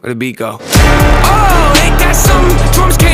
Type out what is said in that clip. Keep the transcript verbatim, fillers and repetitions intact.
Where the beat go? Oh, ain't that something? Drums